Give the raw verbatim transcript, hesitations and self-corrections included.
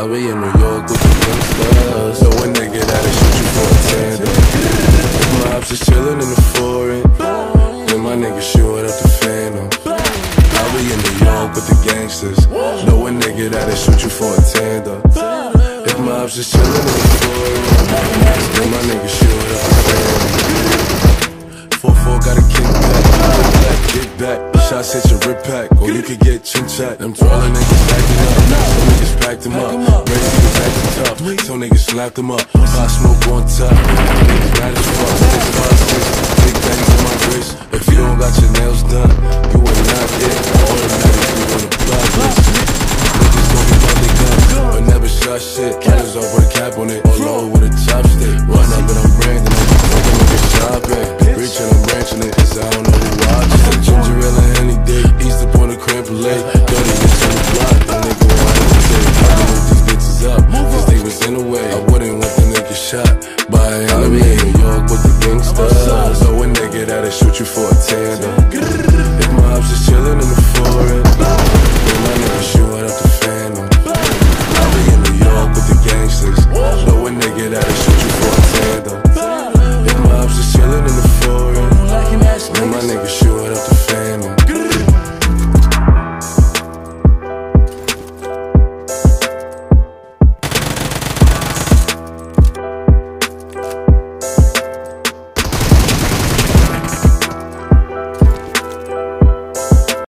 I'll be in New York with the gangsters. So when they get out, they shoot you for a tandem. If my ops is chillin' in the foreign, then my niggas shootin' up the phantom. I'll be in New York with the gangsters. Know when they get out, they shoot you for a tandem. If my ops is chillin' in the foreign, then my niggas shootin' up the phantom. four four got a kickback, kickback, kickback. Shots hit your rip pack, or you could get chin chat. Them twirling niggas stacking up, some niggas packed them up. Ready to attack the tough, some niggas slapped them up. Pop smoke on top, niggas mad as fuck. Six five six, big bangs on my wrist. If you don't got your nails done, you are not it. Automatically on the block list. Niggas gon' be public gun, but never shot shit. Killers off with a cap on it, or low with a chopstick. Run up and I'm branding it, fucking niggas shopping. Reaching and branching it, cause I don't know who watches. Ginger ale and any day, East up on the crème brûlée. Dirty bitch on the block, that nigga want